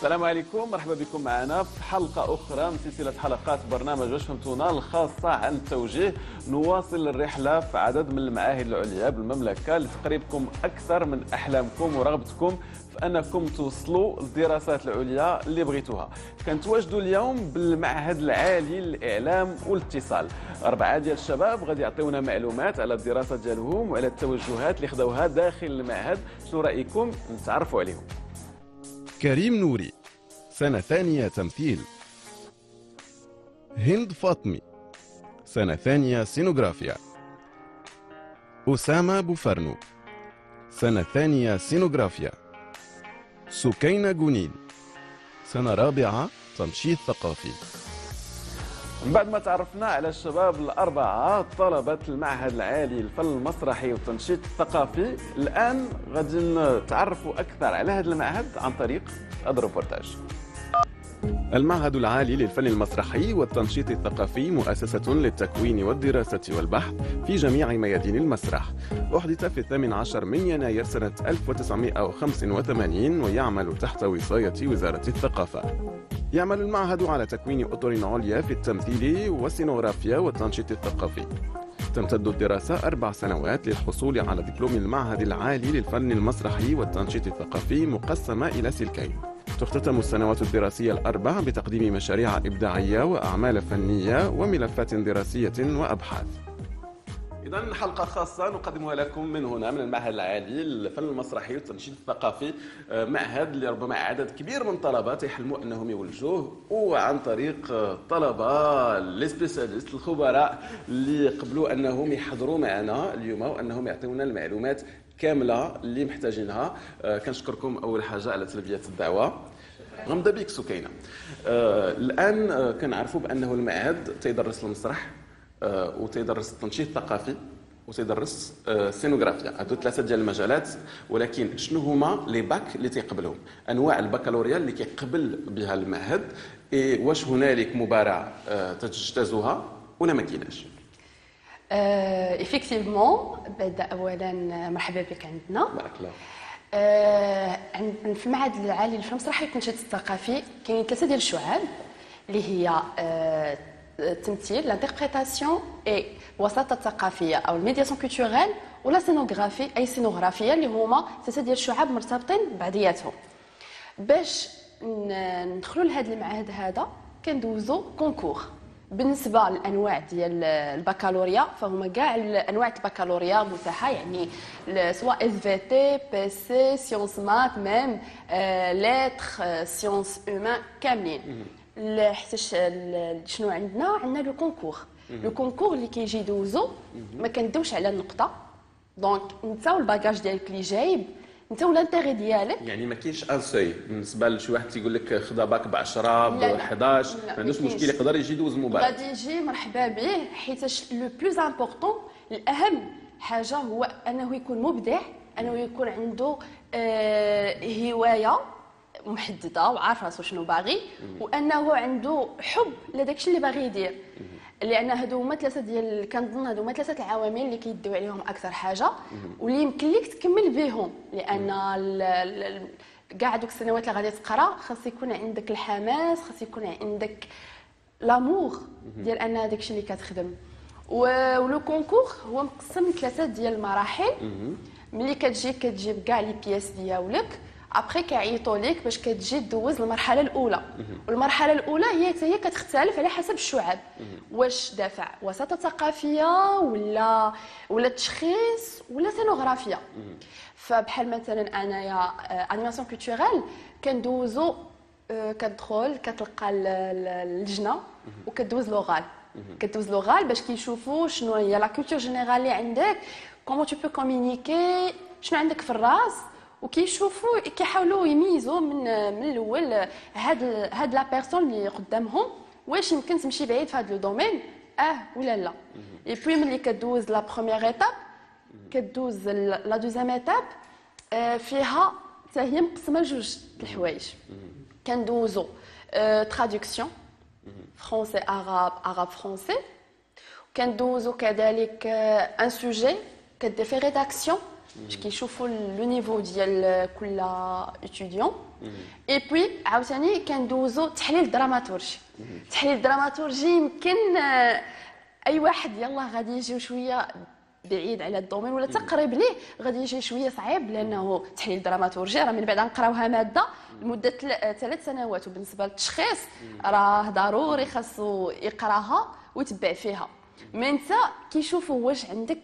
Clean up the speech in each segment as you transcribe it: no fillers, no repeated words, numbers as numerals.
السلام عليكم، مرحبا بكم معنا في حلقة أخرى من سلسلة حلقات برنامج واش فهمتونا الخاصة عن التوجيه. نواصل الرحلة في عدد من المعاهد العليا بالمملكة لتقريبكم أكثر من أحلامكم ورغبتكم في أنكم توصلوا للدراسات العليا اللي بغيتوها. كنتواجدوا اليوم بالمعهد العالي للإعلام والاتصال. 4 ديال الشباب غادي يعطيونا معلومات على الدراسات ديالهم وعلى التوجهات اللي خداوها داخل المعهد. شنو رأيكم نتعرفوا عليهم؟ كريم نوري، سنة ثانية تمثيل. هند فاطمي، سنة ثانية سينوغرافيا. أسامة بوفرنو، سنة ثانية سينوغرافيا. سكينة جونين، سنة رابعة تنشيط ثقافي. من بعد ما تعرفنا على الشباب الأربعة طلبة المعهد العالي للفن المسرحي والتنشيط الثقافي، الآن غادي نتعرفوا أكثر على هذا المعهد عن طريق هذا الروبورتاج. المعهد العالي للفن المسرحي والتنشيط الثقافي مؤسسة للتكوين والدراسة والبحث في جميع ميادين المسرح. أحدث في 18 من يناير سنة 1985 ويعمل تحت وصاية وزارة الثقافة. يعمل المعهد على تكوين أطر عليا في التمثيل والسينوغرافيا والتنشيط الثقافي. تمتد الدراسة 4 سنوات للحصول على دبلوم المعهد العالي للفن المسرحي والتنشيط الثقافي مقسمة إلى سلكين. تختتم السنوات الدراسية ال4 بتقديم مشاريع إبداعية وأعمال فنية وملفات دراسية وأبحاث. إذا حلقة خاصة نقدمها لكم من هنا من المعهد العالي للفن المسرحي والتنشيط الثقافي، معهد اللي ربما عدد كبير من الطلبة يحلموا أنهم يولجوه، وعن طريق طلبة لي سبيسياليست الخبراء اللي قبلوا أنهم يحضروا معنا اليوم وأنهم يعطيونا المعلومات كاملة اللي محتاجينها. كنشكركم أول حاجة على تلبية الدعوة. غنبدا بك سكينة. الآن كنعرفوا بأنه المعهد تيدرس المسرح وتيدرس التنشيط الثقافي وتيدرس السينوغرافيا. هادو 3 ديال المجالات، ولكن شنو هما لي باك اللي تيقبلهم؟ انواع البكالوريا اللي كيقبل بها المعهد، واش هنالك مباراة تجتازها ولا ما كايناش؟ ايفيكتيفمون بدا اولا مرحبا بك عندنا. بارك الله. في المعهد العالي للفن المسرحي والتنشيط الثقافي كاينين 3 ديال الشعاب اللي هي التمثيل، لانتربريتاسيون اي الوساطه الثقافيه او الميدياسيون كولتوريل، ولا سينوغرافي اي سينوغرافيه، اللي هما 3 ديال الشعاب مرتبطين بعضياتهم. باش ندخلوا لهذا المعهد هذا كندوزو كونكور. بالنسبه للانواع ديال البكالوريا فهما كاع انواع البكالوريا متاحه، يعني سواء اس في تي، بي سي، سيونس مات، ميم ليتر، سيونس هومان، كاملين. حتى شنو عندنا لو كونكور. لو كونكور اللي كيجي يدوزو ما كندوش على النقطه، دونك انت والباكاج ديالك اللي جايب انت والانتيغي ديالك، يعني ما كاينش ان سوي. بالنسبه لشي واحد تيقول لك خدا باك ب 10 ب 11 ما عندوش مشكل، يقدر يجي يدوز المباراة. غادي يجي مرحبا به، حيت لو بلوز امبورطون الاهم حاجه هو انه يكون مبدع، انه يكون عنده هوايه محدده وعارف راسو شنو باغي، وانه عنده حب لداكشي اللي باغي يدير. لان هادو هما 3 ديال كنظن هادو هما 3 العوامل اللي كيديو عليهم اكثر حاجه واللي يمكن لك تكمل بهم. لان كاع دوك السنوات اللي غادي تقرا خاص يكون عندك الحماس، خاص يكون عندك لامور ديال ان داكشي اللي كتخدم. ولو كونكور هو مقسم 3 ديال المراحل. ملي كتجيب كاع لي بياس ديالك، ابري كيعيطوا لك باش كتجي دوز المرحله الاولى. والمرحله الاولى هي كتختلف على حسب الشعب، واش دافع وساطه ثقافيه ولا تشخيص ولا سينوغرافيا. فبحال مثلا انايا انيماسيون كولتوريل كندوزو، كتدخل كتلقى اللجنه وكدوز لوغال. كدوز لوغال باش كيشوفوا شنو هي لا كولتور جينيرال اللي عندك، كومون تو بو كومونيكي، شنو عندك في الراس، وكيشوفوا كيحاولوا يميزوا من الاول هاد لا بيرسون اللي قدامهم واش يمكن تمشي بعيد في هذا لو دومين ولا لا. اي بوي ملي كدوز لا بروميير ايتاب كدوز لا دوزيام ايتاب، فيها حتى هي مقسمه لجوج الحوايج. كندوزو تراديكسيون فرونسي عرب فرونسي، كندوزو كذلك ان سوجي كدير في ريداكسيون باش كيشوفوا لو نيفو ديال كل اتيديون. اي بوي عاوتاني كندوزو تحليل دراماتورجي. تحليل دراماتورجي يمكن اي واحد يلاه غادي يجي شويه بعيد على الدومين ولا تقريب ليه غادي يجي شويه صعيب، لانه تحليل دراماتورجي راه من بعد نقراوها ماده لمده 3 سنوات، وبالنسبه للتشخيص راه ضروري خاصو يقراها ويتبع فيها. مي انت كيشوفوا واش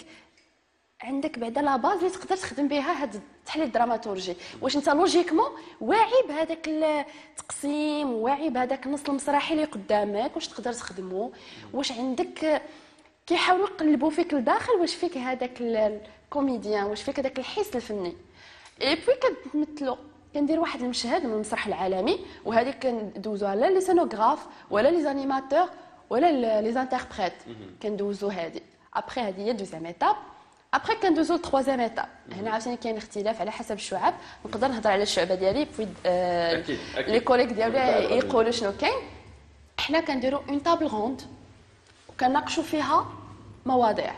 عندك بعدا لا باز اللي تقدر تخدم بها هذا التحليل الدراماتورجي، واش انت لوجيكمون واعي بهذاك التقسيم، واعي بهذاك النص المسرحي اللي قدامك، واش تقدر تخدمه، واش عندك كيحاولوا يقلبوا فيك لداخل، واش فيك هذاك الكوميديان، واش فيك هذاك الحس الفني. اي بوي كنتمثلوا كندير واحد المشهد من المسرح العالمي، وهذه كندوزوها لا لي سينوغراف ولا لي زانيماتور ولا لي انتربريت، كندوزو هذه. ابخي هذه هي دوزيام ايتاب. ابخي كندوزو لتروازيام ايتاب. هنا عاوتاني كاين اختلاف على حسب الشعب، نقدر نهضر على الشعبه ديالي بوي لي كوليك ديالي يقولوا شنو كاين. حنا كنديروا اون تابل روند وكناقشوا فيها مواضيع،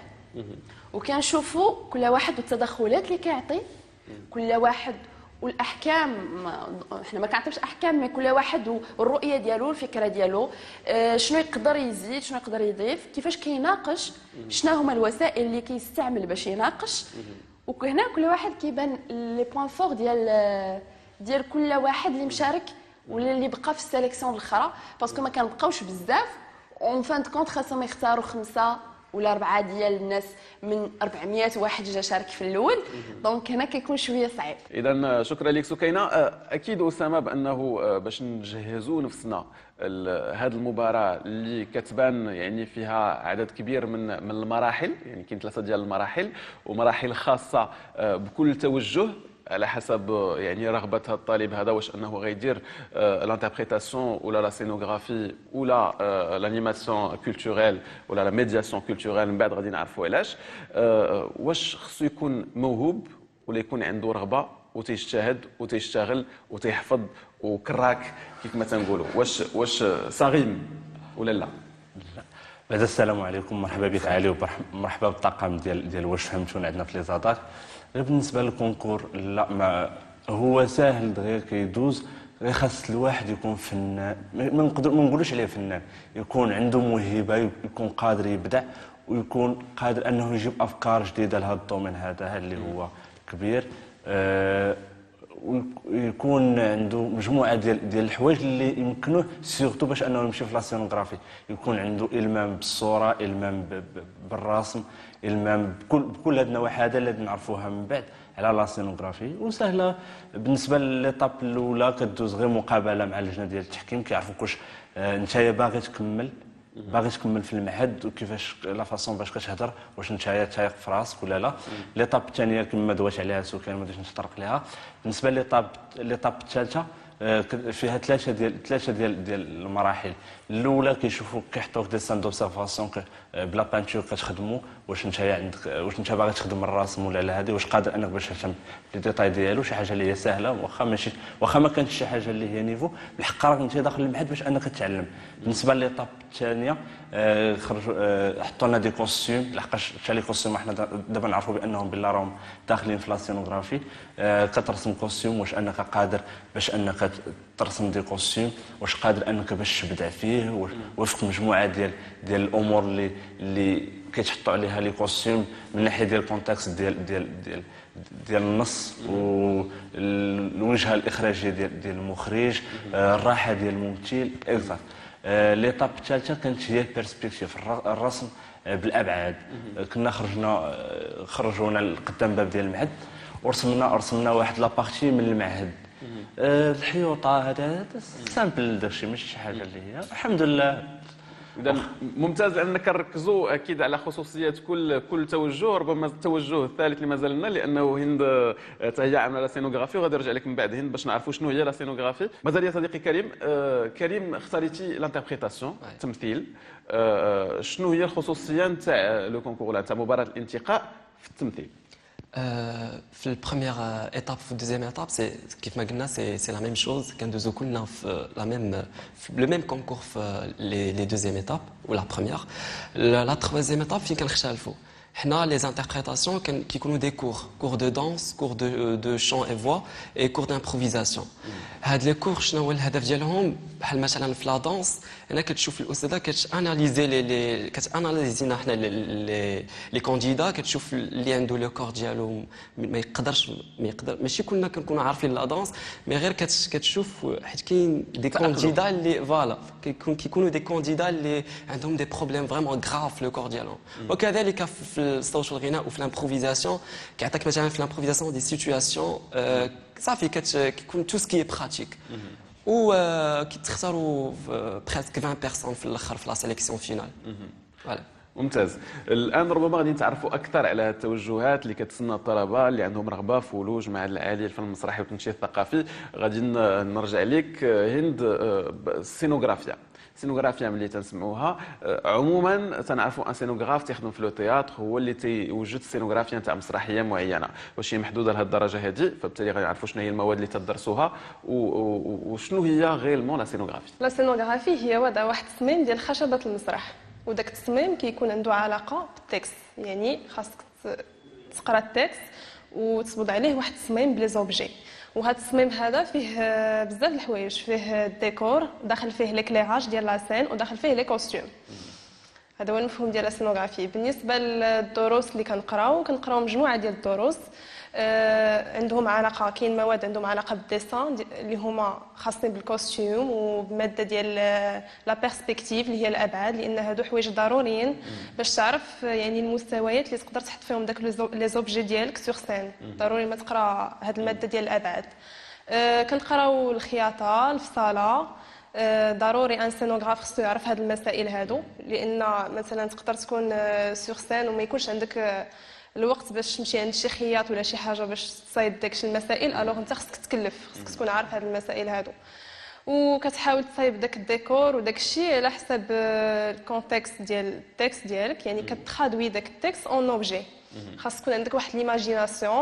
وكنشوفوا كل واحد والتدخلات اللي كيعطي كل واحد والاحكام. احنا ما كنعطيوش احكام، مي كل واحد والرؤيه ديالو، الفكره ديالو، شنو يقدر يزيد، شنو يقدر يضيف، كيفاش كيناقش، شنو هما الوسائل اللي كيستعمل باش يناقش. وهنا كل واحد كيبان لي بوين فور ديال كل واحد اللي مشارك ولا اللي بقى في السيليكسيون الاخرى، باسكو ما كنبقاوش بزاف. اون فان كونت خاصهم يختاروا 5 ولا 4 ديال الناس من 400 واحد جا شارك في الاول، دونك هنا كيكون شويه صعيب. اذا شكرا لك سكينه. اكيد اسامه بانه باش نجهزوا نفسنا هذه المباراه اللي كتبان يعني فيها عدد كبير من المراحل، يعني كاين 3 ديال المراحل ومراحل خاصه بكل توجه على حسب يعني رغبه هذا الطالب هذا، واش انه غيدير لانتربريتاسيون ولا لا سينوغرافي ولا لانيماسيون كولتوريل ولا لا ميدياسيون كولتوريل. من بعد غادي نعرفوا علاش. واش خصو يكون موهوب ولا يكون عنده رغبه وتيجتهد وتيشتغل وتيحفظ وكراك كيف ما تنقولوا؟ واش صغيم ولا لا؟ بعد السلام عليكم، مرحبا بك علي، ومرحبا بالطاقم ديال واش فهمتونا عندنا في لي زادات. غير بالنسبه للكونكور لا، ما هو ساهل دغيا كيدوز. غير خاص الواحد يكون فنان، ما نقولوش عليه فنان، يكون عنده موهبه، يكون قادر يبدع، ويكون قادر انه يجيب افكار جديده لهذا الدومين هذا اللي هو كبير. ويكون عنده مجموعه ديال الحوايج اللي يمكنوه سيرتو باش انه يمشي في لا سينوغرافي. يكون عنده المام بالصوره، المام بالرسم، المام بكل هذه النواحي هذا اللي نعرفوها من بعد على لا سينوغرافي. وسهله بالنسبه لليطاب الاولى، كدوز غير مقابله مع اللجنه ديال التحكيم، كيعرفوا واش نتايا باغي تكمل في المعهد، وكيفاش لا فاصون باش كتهضر، واش نتايا تايق في راسك ولا لا. ليطاب الثانيه كما دوات عليها سكان، ما غاديش نتطرق ليها. بالنسبه ليطاب الثالثه فيها ثلاثه ديال المراحل. الاولى كيحطوك دي سان دوبسيرفاسيون بلا بانتور كتخدموا، واش نتايا عندك، واش نتا باغي تخدم الرسم ولا لا، هذه واش قادر انك باش تفهم لي ديتاي ديالو. شي حاجه اللي هي سهله، واخا ما كانتش شي حاجه اللي هي نيفو، بالحق راك انت داخل المعهد باش انك تتعلم. بالنسبه لليطاب الثانيه خرجوا حطوا لنا دي كوستيم، لحقاش حتى لي كوستيم حنا دابا نعرفوا بانهم بالله راهم داخلين في لا سينوغرافي. كترسم كوستيم، واش انك قادر باش انك ترسم دي كوستيم، واش قادر انك باش تبدع فيه وفق مجموعه ديال الامور اللي كيتحطوا عليها لي كوستيم، من ناحيه ديال الكونتكست ديال النص، والوجهه الاخراجيه ديال المخرج، الراحه ديال الممثل اكزاكت. ليطاب الثالثه كانت هي بيرسبكتيف، الرسم بالابعاد. كنا خرجونا لقدام باب ديال المعهد، ورسمنا واحد لابارتي من المعهد. الحيوطه هذا سامبل داكشي، ماشي شي حاجه اللي هي الحمد لله. اذا ممتاز اننا كنركزوا اكيد على خصوصيات كل توجه. ربما التوجه الثالث اللي مازال لنا، لانه هند حتى هي عامله لا سينوغرافي، وغادي نرجع لك من بعد هند باش نعرفوا شنو هي لا سينوغرافي. مازال يا صديقي كريم. كريم اختاريتي لانتربريتاسيون، التمثيل. شنو هي الخصوصيه نتاع لو كونكور ولا نتاع مباراه الانتقاء في التمثيل؟ في البروميير ايتاب في الدوزيام ايتاب كيف ما قلنا سي لا ميم شوز، كندوزو كلنا في لا ميم لو ميم كونكور في لي دوزيام ايتاب ولا بروميير. لا تروازيام ايتاب فين كنختلفوا، حنا لي انتربريتاسيون كيكونوا دي كور دو دانس كور دو شون اي فوا اي كور دامبروفيزاسيون. هاد لي كور شنو هو الهدف ديالهم؟ بحال مثلا في لا دانس هنا كتشوف الاستاذه كتاناليزي كتاناليزينا حنا لي كانديدا، كتشوف اللي عنده لو كور ديالو ما يقدر ماشي كلنا كنكونوا عارفين لا دانس، مي غير كتشوف حيت كاين دي كانديدا اللي فوالا كيكونوا دي كانديدا اللي عندهم دي بروبليم فريمون غراف في لو كور ديالهم. وكذلك في الصوت والغناء وفي الامبروفيزاسيون كيعطيك مثلا في الامبروفيزاسيون دي سيتوياسيون صافي كيكون تو سكي براتيك و كيتختاروا بريسك 20 بيرسون في الاخر في لا سيليكسيون فينال. فوالا ممتاز. الان ربما غادي نتعرفوا اكثر على التوجهات اللي كتسنى الطلبه اللي عندهم رغبه في ولوج معهد العالي للفن المسرحي والتنشيط الثقافي. غادي نرجع لك هند. السينوغرافيا ملي تنسمعوها عموما تنعرفوا ان سينوغراف تيخدم في لو تياتر هو اللي تيوجد السينوغرافيا نتاع مسرحيه معينه. واش هي محدوده لهذه الدرجه هذه؟ فبالتالي غنعرفوا شنو هي المواد اللي تدرسوها وشنو هي غيلمون لا سينوغرافي. لا سينوغرافي هي وضع واحد التصميم ديال خشبه المسرح، وداك التصميم كيكون عنده علاقه بالتكست، يعني خاصك تقرا التكست وتصبد عليه واحد التصميم بلي زوبجي. وهذا التصميم هذا فيه بزاف د الحوايج، فيه الديكور، داخل فيه ليكليراج ديال لا سين، وداخل فيه لي كوستيوم. هذا هو المفهوم ديال السينوغرافي. بالنسبه للدروس اللي كنقراو مجموعه ديال الدروس عندهم علاقه، كاين مواد عندهم علاقه بالديسان اللي هما خاصين بالكوستيوم وبماده ديال لا بيرسبكتيف اللي هي الابعاد، لان هادو حوايج ضروريين باش تعرف يعني المستويات اللي تقدر تحط فيهم داك لي زوبجي ديالك سور سين. ضروري ما تقرا هاد الماده ديال الابعاد. كنقراو الخياطه، الفصاله. ضروري ان سينوغراف خصو يعرف هاد المسائل هادو، لان مثلا تقدر تكون سور سين وما يكونش عندك الوقت باش تمشي عند شي خياط ولا شي حاجه باش تصايب داكشي المسائل. الوغ انت خصك تكلف، خصك تكون عارف هاد المسائل هادو، وكتحاول تصايب داك الديكور وداك الشيء على حساب الكونتكست ديال التكست ديالك، يعني كتخادوي داك التكست اون اوبجي. خاص تكون عندك واحد ليماجيناسيون،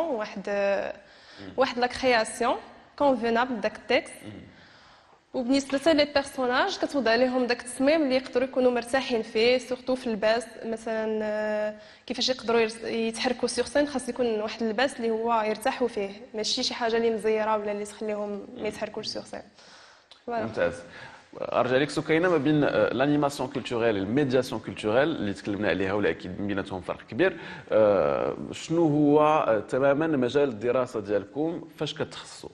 واحد لا كرياسيون كونفينابل داك التكست. وبالنسبه لي بيرسوناج كتوضع عليهم داك التصميم اللي يقدروا يكونوا مرتاحين فيه، سورتو في اللباس. مثلا كيفاش يقدروا يتحركوا سور سين، خاص يكون واحد اللباس اللي هو يرتاحوا فيه، ماشي شي حاجه اللي مزيره ولا اللي تخليهم ما يتحركوش سور سين. ممتاز. ارجع لك سكينه، ما بين لانيماسيون كولتوريل والميدياسيون كولتوريل اللي تكلمنا عليها ولا اكيد بيناتهم فرق كبير، شنو هو تماما مجال الدراسه ديالكم؟ فاش كتخصصوا؟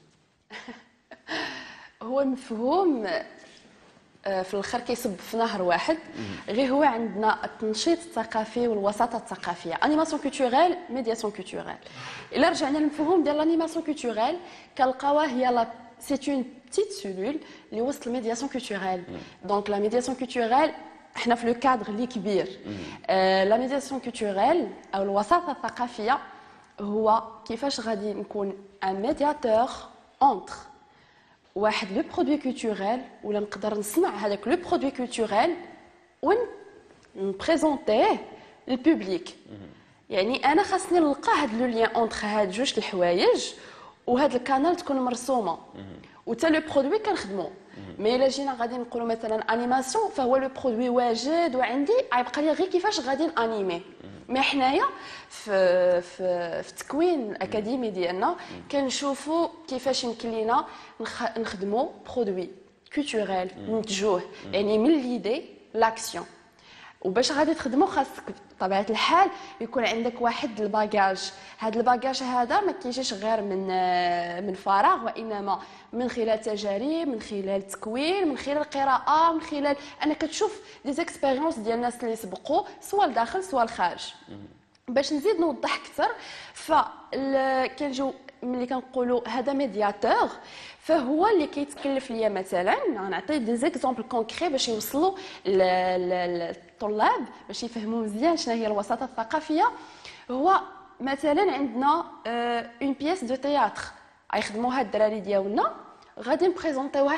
هو المفهوم في الاخر كيصب في نهر واحد، غير هو عندنا التنشيط الثقافي والوساطه الثقافيه، انيماسيون كولتوريل ميدياسيون كولتوريل. الا رجعنا للمفهوم ديال لانيماسيون كولتوريل كنلقاوها هي لا سي اون بتيت سيلول اللي وسط الميدياسيون كولتوريل. دونك لا ميدياسيون كولتوريل احنا في لو كادر اللي كبير. لا ميدياسيون كولتوريل او الوساطه الثقافيه هو كيفاش غادي نكون ان ميدياتور اونتر واحد لو برودوي كولتوريل، ولا نقدر نصنع هذاك لو برودوي كولتوريل ونبريزونتيه للبوبليك. يعني انا خاصني نلقى هاد لو لين اونتر هاد جوج الحوايج، وهاد الكانال تكون مرسومه وتا لو برودوي كنخدمو. مي الا جينا غادي نقولوا مثلا انيماسيون، فهو لو برودوي واجد وعندي، غيبقى لي غير كيفاش غادي نانيمي. مي حنايا في التكوين الاكاديمي ديالنا كنشوفوا كيفاش يمكن لينا نخدموا برودوي كولتوريل ننتجوه، يعني من ليدي لاكسيون. وباش غادي تخدموا خاصك بطبيعه الحال يكون عندك واحد الباجاج. هذا الباجاج هذا ما كيجيش غير من فراغ، وانما من خلال تجارب، من خلال تكوين، من خلال قراءه، من خلال انك كتشوف دي زيكسبيريونس ديال الناس اللي سبقوا سواء الداخل سواء الخارج. باش نزيد نوضح اكثر، كنجيو ملي كنقولوا هذا ميدياتور، فهو اللي كيتكلف ليا مثلا غنعطي دي زيكزامبل كونكري باش يوصلوا للطلاب باش يفهموا مزيان شنو هي الوساطه الثقافيه. هو مثلا عندنا اون بيس دو تياتر غيخدموها الدراري ديالنا، غادي نبريزونطيوها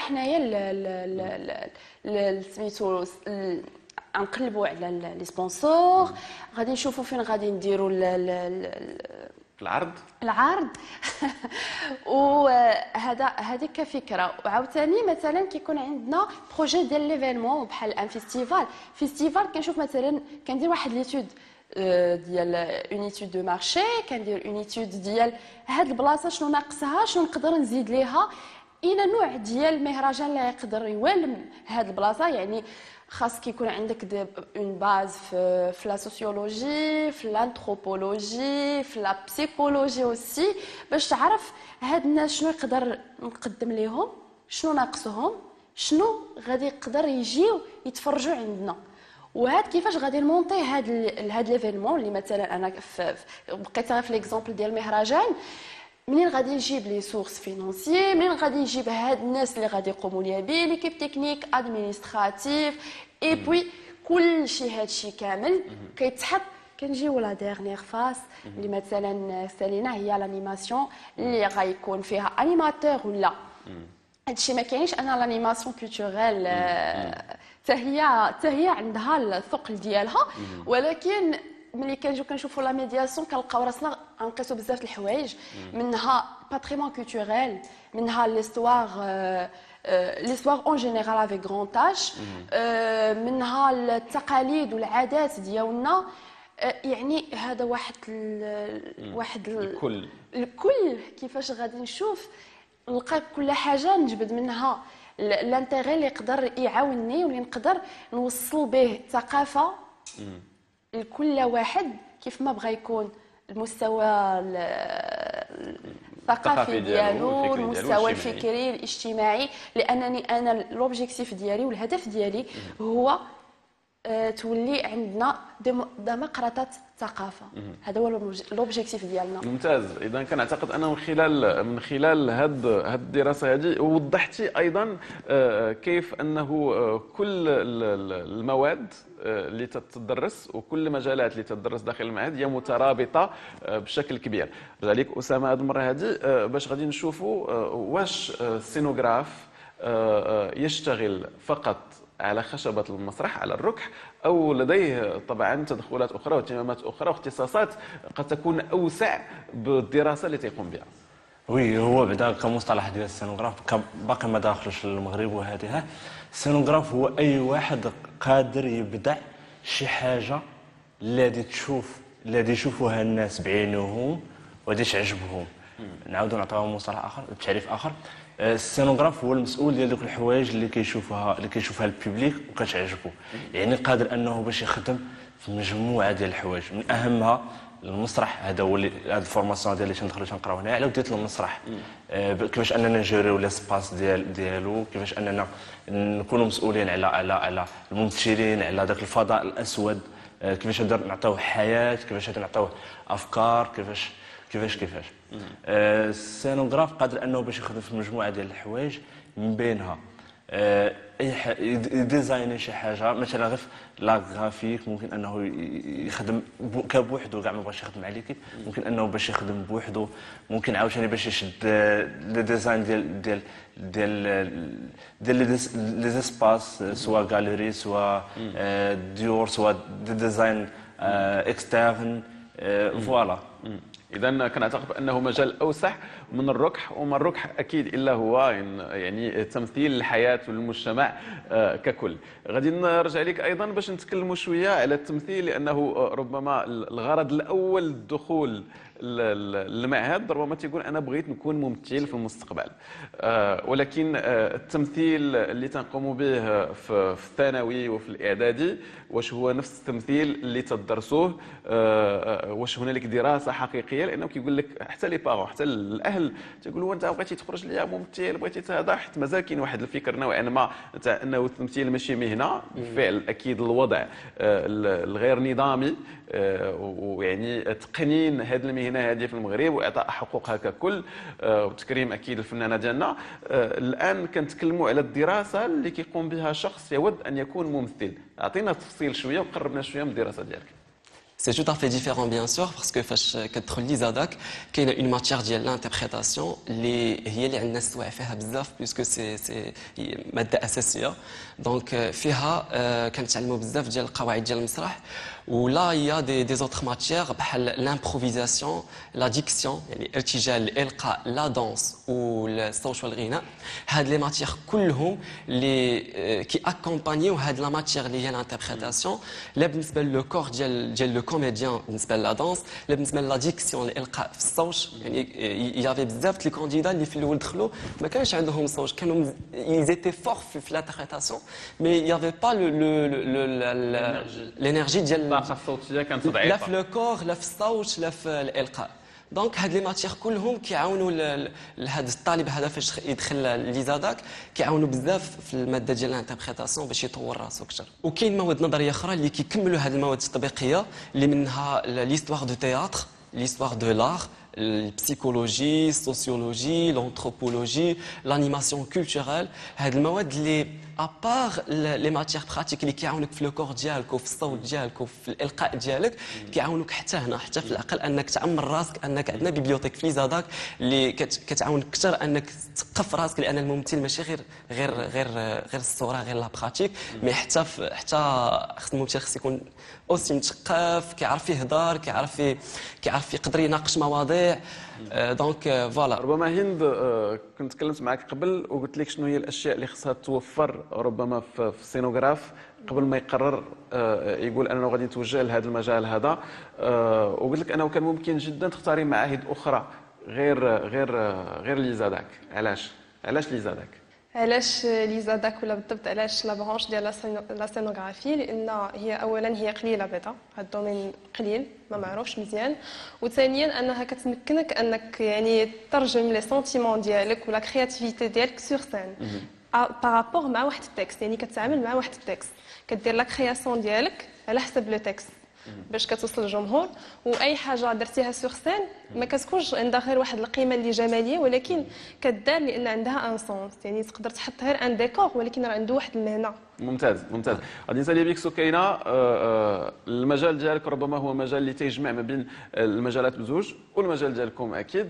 حنايا سميتو نقلبوا على لي سبونسور، غادي نشوفوا فين غادي نديروا العرض وهذا هذه كفكره. وعاوتاني مثلا كيكون عندنا بروجي ديال ليفينمون بحال ان فيستيفال كنشوف مثلا كندير واحد ليتود ديال اون ايتود دو مارشي، كندير اون ايتود ديال هاد البلاصه شنو ناقصها، شنو نقدر نزيد ليها، اين نوع ديال المهرجان اللي يقدر يوالم هاد البلاصه. يعني خاص كيكون عندك اون باز في لا سوسيولوجي، في الانثروبولوجي، في لا بسيكولوجي اوسي، باش تعرف هاد الناس شنو يقدر نقدم ليهم، شنو ناقصهم، شنو غادي يقدر يجيو يتفرجوا عندنا. وهاد كيفاش غادي نمونطي هاد ليفينمون اللي مثلا انا بقيت غير في ليكزامبل ديال المهرجان، منين غادي نجيب لي سورس فينانسيي، منين غادي نجيب هاد الناس اللي غادي يقوموا ليا به، ليكيب تكنيك ادمينستراتيف، اي بوي كلشي هادشي كامل كيتحط. كنجيو لا ديرنيير فاس اللي مثلا سالينا هي لانيماسيون اللي غيكون فيها انيماتور ولا هادشي ما كاينش. انا لانيماسيون كولتوريل حتى هي عندها الثقل ديالها، ولكن ملي كنجيو كنشوفوا لا ميدياسيون كنلقاو راسنا غنقيسوا بزاف د الحوايج، منها باتريمون كولتوريل، منها ليستوار اون جينيرال افيك غران تاش، منها التقاليد والعادات ديالنا. يعني هذا الكل كيفاش غادي نشوف نلقى كل حاجه نجبد منها الانتيغي اللي يقدر يعاونني واللي نقدر نوصل به ثقافه لكل واحد كيف ما بغى يكون المستوى الثقافي ديالو، المستوى الفكري الاجتماعي. لانني انا لوبجيكتيف ديالي والهدف ديالي هو تولي عندنا ديمقراطات الثقافه. هذا هو لوبجيكتيف ديالنا. ممتاز. اذا كنعتقد ان من خلال هاد الدراسه هذه وضحتي ايضا كيف انه كل المواد اللي تدرس وكل المجالات اللي تدرس داخل المعهد هي مترابطه بشكل كبير. لذلك اسامه هذه المره هذه باش غادي نشوفوا واش السينوغراف يشتغل فقط على خشبة المسرح، على الركح، أو لديه طبعا تدخلات أخرى واهتمامات أخرى واختصاصات قد تكون أوسع بالدراسة اللي تيقوم بها. وي هو بعدا كمصطلح ديال السينوغراف باقي ما داخلش للمغرب وهذه. السينوغراف هو أي واحد قادر يبدع شي حاجة الذي يشوفوها الناس بعينهم وغادي تعجبهم. نعاودوا نعطيوهم مصطلح آخر، تعريف آخر. السينوغراف هو المسؤول ديال دوك الحوايج اللي كيشوفها البوبليك وكتعجبو. يعني قادر انه باش يخدم في مجموعه ديال الحوايج، من اهمها المسرح. هذا هو هذه الفورماسيون ديال اللي تندخلوا تنقراو هنا على وديت المسرح، كيفاش اننا نجيريو ليسباس ديالو، كيفاش اننا نكونوا مسؤولين على الممثلين، على ذاك الفضاء الاسود، كيفاش نقدر نعطيوه حياه، كيفاش نقدر نعطيوه افكار، كيفاش السينوغراف قادر انه باش يخدم في مجموعه ديال الحوايج، من بينها يديزايني شي حاجه مثلا غير لا غرافيك، ممكن انه يخدم كبوحدو كاع ما بغاش يخدم على ليكيب، ممكن انه باش يخدم بوحدو، ممكن عاوتاني باش يشد لي ديزاين ديال لي زيسباس، سواء غاليري، سواء ديور، سواء ديزاين اكسترن، فوالا. إذا كنعتقد بأنه مجال أوسع من الركح، وما الركح أكيد إلا هو يعني تمثيل الحياة والمجتمع ككل. غادي نرجع لك أيضا باش نتكلموا شوية على التمثيل، لأنه ربما الغرض الأول الدخول المعهد ربما تيقول أنا بغيت نكون ممثل في المستقبل، ولكن التمثيل اللي تنقوم به في الثانوي وفي الإعدادي واش هو نفس التمثيل اللي تدرسوه؟ واش هنالك دراسة حقيقية؟ لأنه كيقول لك حتى لي بارون، حتى الأهل تيقولوا أنت بغيتي تخرج ليا ممثل، بغيتي هذا، حيت مازال كاين واحد الفكر نوعا ما تاع أنه التمثيل ماشي مهنة. بالفعل أكيد الوضع الغير نظامي ويعني تقنين هذه المهنه هذه في المغرب واعطاء حقوقها ككل وتكريم اكيد الفنانه ديالنا. الان كنتكلموا على الدراسه اللي كيقوم بها شخص يود ان يكون ممثل. اعطينا تفصيل شويه وقربنا شويه من الدراسه ديالك. C'est tout à fait différent bien sûr parce que فاش كتدخل لي زاداك كاينه اون ماتيير ديال لانتربريتاسيون اللي هي اللي عندنا السواع فيها بزاف بيسكو سي ماده اساسيه. دونك فيها كنتعلموا بزاف ديال القواعد ديال المسرح، ولا هي دي زوتر ماتيير بحال لامبروفيزاسيون، لا ديكسيون يعني الارتجال، الالقاء، لا دانس والصوت والغناء. هاد لي ماتيير كلهم اللي كي اكومبانيو هاد لا ماتيير اللي هي لانتربريتاسيون. لا بالنسبه لو كور ديال كوميديان بالنسبه لا دانس، بالنسبه لا ديكسيون الالقاء في الصوت، يعني يافي بزاف لي كانديدا اللي في الاول دخلوا ما كانش عندهم صوت، كانوا ايزيتي فور في لانتربريتاسيون مي يافي با لينيرجي ديال الطاقه الصوتيه كانت لا ضعيفه في لو كور لا في الصوت لا في الالقاء. دونك هاد لي ماتيغ كلهم كيعاونوا لهذا الطالب هذا فاش يدخل ليزاداك، كيعاونوا بزاف في الماده ديال الانتربريتاسيون باش يطور راسو اكثر. وكاين مواد نظريه اخرى اللي كيكملوا هاد المواد التطبيقيه اللي منها ليستوار دو تياتر، l'histoire de l'art, la psychologie, la sociologie, l'anthropologie, l'animation culturelle. هاد المواد اللي ابار لي ماتيير براتيك اللي كيعاونوك في لو كور ديالك وفي الصوت ديالك وفي الالقاء ديالك، كيعاونوك حتى هنا حتى في العقل انك تعمر راسك. انك عندنا بيبليوتيك في ليزاداك اللي كتعاونك اكثر انك تثقف راسك، لان الممثل ماشي غير الصوره غير لا براتيك، مي حتى خص الممثل خص يكون اوسي مثقف، كيعرف يهضر، كيعرف يقدر يناقش مواضيع. دونك فوالا. ربما هند كنت تكلمت معك قبل وقلت لك شنو هي الاشياء اللي خصها توفر ربما في السينوغراف قبل ما يقرر يقول انا غادي نتوجه لهذا المجال هذا، وقلت لك انه كان ممكن جدا تختاري معاهد اخرى غير ليزاداك. علاش ليزاداك؟ علاش ليزاداك ولا بالضبط علاش لا برانش ديال لا سينوغرافي؟ لان هي اولا هي قليله بعدا، هذا الدومين قليل ما معروفش مزيان، وثانيا انها كتمكنك انك يعني ترجم لي سونتيمون ديالك ولا كرياتيفيتي ديالك سور سين بارابور مع واحد التكست. يعني كتعامل مع واحد التكست، كدير لا كرياسيون ديالك على حسب لو تكست باش كتوصل للجمهور. واي حاجه درتيها سور سين ما كتكونش عندها غير واحد القيمه اللي جماليه، ولكن كدار لان عندها ان سونس. يعني تقدر تحط غير ان ديكور ولكن راه عنده واحد المعنى. ممتاز. غادي نسالي بك سكينه، المجال ديالك ربما هو مجال اللي تيجمع ما بين المجالات بزوج والمجال ديالكم اكيد.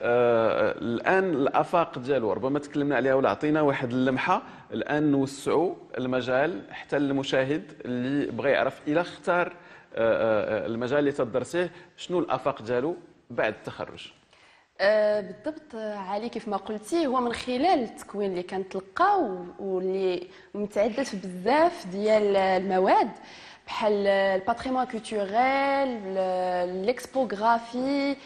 الان الافاق ديالو ربما تكلمنا عليها ولا عطينا واحد اللمحه. الان نوسعوا المجال حتى للمشاهد اللي بغى يعرف الى اختار المجال اللي تدرسيه شنو الافاق ديالو بعد التخرج. بالضبط علي، كيف ما قلتي هو من خلال التكوين اللي كنتلقى واللي متعدد في بزاف ديال المواد بحال الباتريمون كولتوريل، ليكسبوغرافي،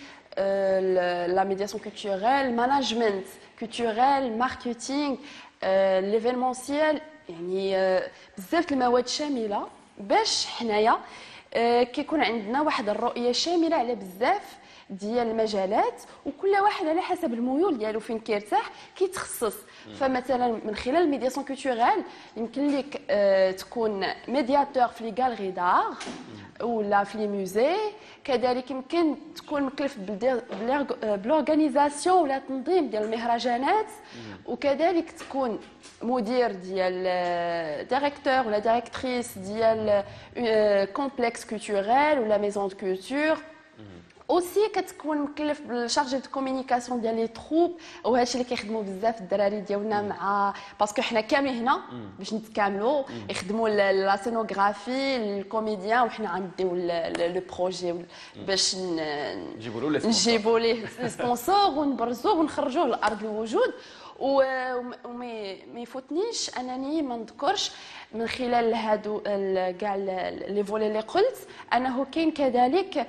لا ميدياسيون كولتوريل، ماناجمنت كولتوريل، ماركتينغ، ليفينمونسيال. يعني بزاف المواد شامله باش حنايا كيكون عندنا واحد الرؤيه شامله على بزاف ديال المجالات، وكل واحد على حسب الميول ديالو فين كيرتاح كيتخصص. فمثلا من خلال الميدياسيون كولتوريل يمكن لك تكون ميدياتور في لي غالري دار ولا في لي موزي، كذلك يمكن تكون مكلف بلورغانيزاسيون ولا تنظيم ديال المهرجانات، وكذلك تكون مدير ديال ديريكتور ولا ديريكتريس ديال كومبلكس كولتوريل ولا ميزون دو كولتور. اوسي كتكون مكلف بالشارجي دو كومونيكاسيون ديال لي تروب، وهذا الشيء اللي كيخدموا بزاف الدراري ديالنا مع باسكو حنا كاملين هنا باش نتكاملوا، يخدموا لا سينوغرافي الكوميديان وحنا غنديو لو بروجي باش نجيبوا ليه سبونسور ونبرزوه ونخرجوه لارض الوجود. وما يفوتنيش انني ما نذكرش من خلال هادو كاع لي فولي اللي قلت انه كاين كذلك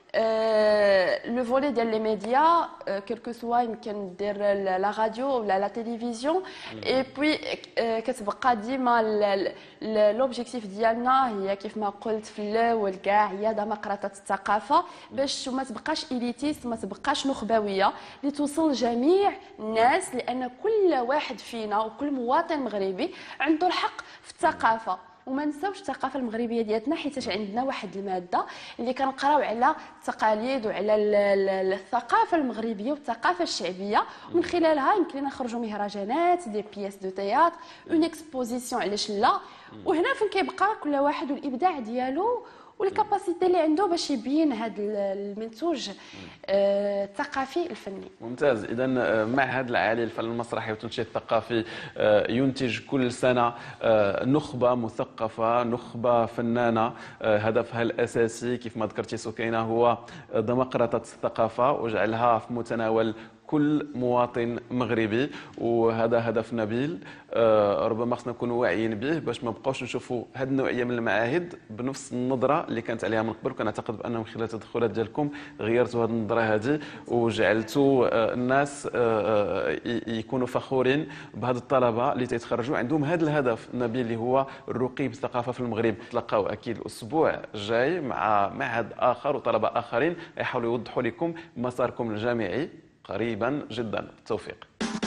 لو فولي ديال لي ميديا كيلكو سوا، يمكن دير لا راديو ولا لا تيليفزيون. اي بوي كتبقى ديما لوبجيكتيف ديالنا هي كيف ما قلت في الاول كاع هي دمقراطه الثقافه، باش ما تبقاش اليتيست، ما تبقاش نخبويه، لتوصل جميع الناس، لان كل واحد فينا وكل مواطن مغربي عنده الحق في الثقافه. وما نساوش الثقافه المغربيه ديالتنا، حيت عندنا واحد الماده اللي كنقراو على التقاليد وعلى الثقافه المغربيه والثقافه الشعبيه، ومن خلالها يمكن لنا نخرجوا مهرجانات، دي بياس دو تياتر، اون اكسبوزيسيون، علاش لا. وهنا فين كيبقى كل واحد والابداع ديالو والكاباسيتي اللي عنده باش يبين هذا المنتوج الثقافي الفني. ممتاز. اذا معهد العالي للفن المسرحي والتنشيط الثقافي ينتج كل سنه نخبه مثقفه، نخبه فنانه، هدفها الاساسي كيف ما ذكرتي سكينه هو دمقراطه الثقافه وجعلها في متناول كل مواطن مغربي، وهذا هدف نبيل ربما خصنا نكونوا واعيين به باش ما نبقاوش نشوفوا هذه النوعيه من المعاهد بنفس النظره اللي كانت عليها من قبل. وكنعتقد بانه من خلال التدخلات ديالكم غيرتوا هذه النظره هذه وجعلتوا الناس يكونوا فخورين بهذا الطلبه اللي تيتخرجوا عندهم هذا الهدف نبيل اللي هو الرقي بالثقافه في المغرب. تلقاو اكيد الاسبوع الجاي مع معهد اخر وطلبه اخرين يحاولوا يوضحوا لكم مساركم الجامعي قريبا جدا. بالتوفيق.